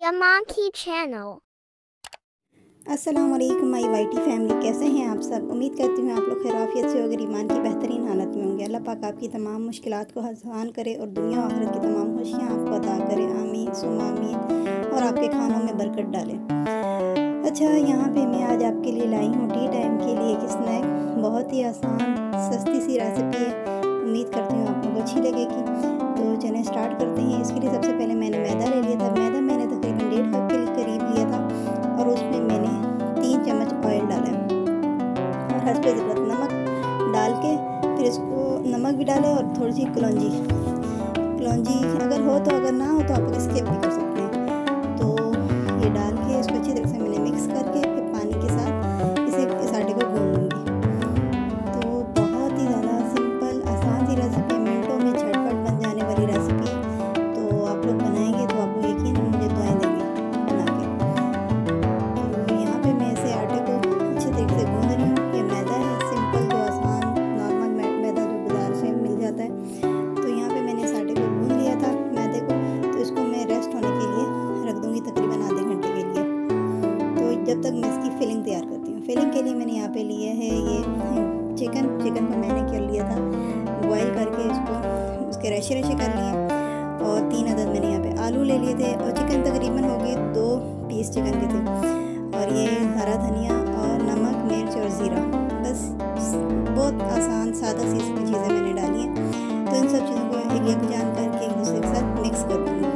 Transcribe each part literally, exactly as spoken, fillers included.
The Monkey Channel। अस्सलाम वालेकुम माई YT family, कैसे हैं आप सब। उम्मीद करती हूँ आप लोग खैराफियत से और ईमान की बेहतरीन हालत में होंगे। अल्लाह पाक आपकी तमाम मुश्किलात को आसान करे और दुनिया और आखिरत की तमाम खुशियाँ आपको अता करे। आमीन सुम्मा आमीन। और आपके खानों में बरकत डाले। अच्छा, यहाँ पे मैं आज आपके लिए लाई हूँ टी टाइम के लिए एक स्नैक। बहुत ही आसान सस्ती सी रेसिपी है। उम्मीद करती हूँ आप लोगों को अच्छी लगेगी। तो चलें स्टार्ट करते हैं। इसके लिए सबसे पहले मैंने मैदा ले लिया था। मैदा मैंने तकरीबन डेढ़ कप के करीब लिया था और उसमें मैंने तीन चम्मच ऑयल डाला और हस्बे ज़रूरत नमक डाल के फिर इसको नमक भी डालें और थोड़ी सी कलौंजी कलौंजी अगर हो तो, अगर ना हो तो आप स्किप भी कर सकते हैं। तो ये डाल के इसको अच्छी तरह से मैंने मिक्स करके फिर पानी के साथ इसे इस आटे को गूंद लूँगी। तो बहुत ही ज़्यादा सिंपल आसान सी रेसिपी, मिनटों में झटपट बन जाने वाली रेसिपी। तो आप लोग बनाएंगे तो आपको यकीन मुझे दुआएं देंगे बना के। तो यहाँ पे मैं इसे आटे को अच्छे तरीके से गूंद रही हूँ। ये मैदा है सिंपल जो आसान नॉर्मल मैदा जो बाज़ार से मिल जाता है। तो यहाँ पे मैंने इस आटे को गूंद लिया था मैदे को। तो इसको मैं रेस्ट होने के लिए रख दूँगी तकरीबन आधे घंटे के लिए। तो जब तक मैं इसकी फिलिंग तैयार करती हूँ। फिलिंग के लिए मैंने यहाँ पे लिया है ये चिकन चिकन को मैंने क्या लिया था बॉयल करके इसको उसके रेशे रेशे कर लिए। और तीन अदद मैंने यहाँ पे आलू ले लिए थे और चिकन तकरीबन हो गए दो पीस चिकन के थे। और ये हरा धनिया और नमक मिर्च और ज़ीरा, बस बहुत आसान सादा सी चीज़ें मैंने डाली हैं। तो इन सब चीज़ों को एक यकजान करके एक दूसरे के साथ मिक्स कर दूँगी।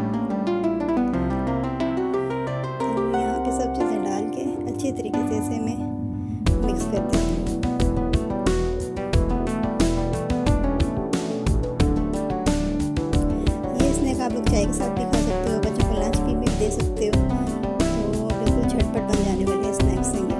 तो यहाँ पे सब चीज़ें डाल के अच्छी तरीके से इसे मैं मिक्स कर देती हूँ। ये स्नैक आप लोग चाय के साथ भी खा सकते हो, बच्चों को लंच भी, भी दे सकते हो। तो बिल्कुल झटपट बन जाने वाले स्नैक्स हैं ये।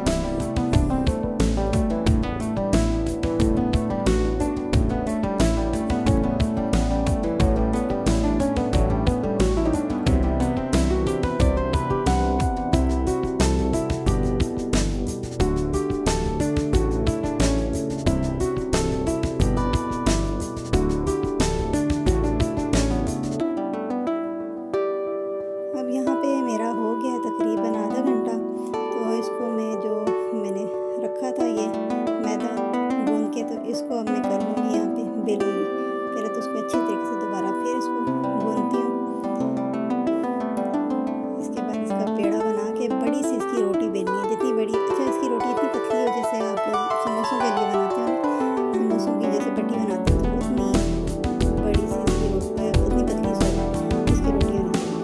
अब यहाँ पे मेरा हो गया तकरीबन आधा घंटा। तो इसको मैं जो मैंने रखा था ये मैदा गूंद के, तो इसको अब मैं कर लूँगी यहाँ पे बेलूँगी। पहले तो उसको अच्छी तरीके से दोबारा फिर इसको गूंदती हूँ। इसके बाद इसका पेड़ा बना के बड़ी सी इसकी रोटी बेलनी है, जितनी बड़ी। अच्छा, इसकी रोटी इतनी पतली हो जैसे आप लोग समोसों के लिए बनाते हो, समोसों की जैसे पट्टी बनाते हो, तो उतनी बड़ी सी इसकी रोटी, उतनी पतली सी इसकी रोटी होनी चाहिए।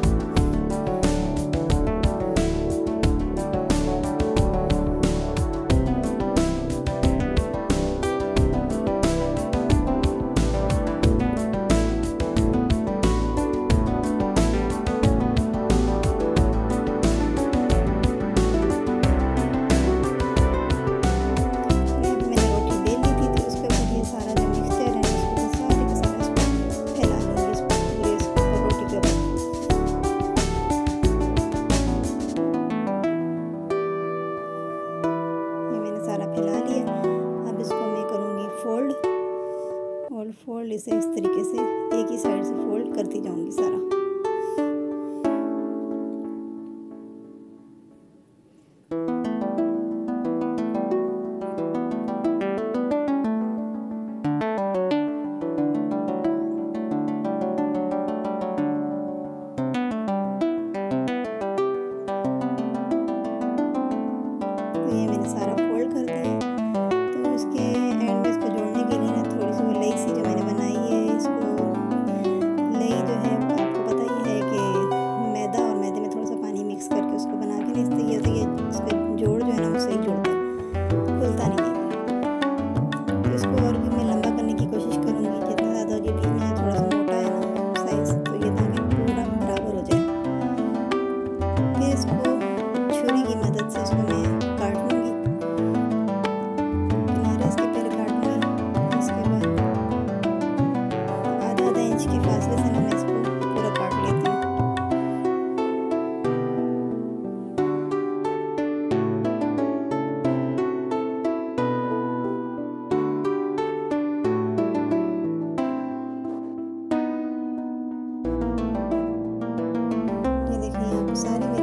सारे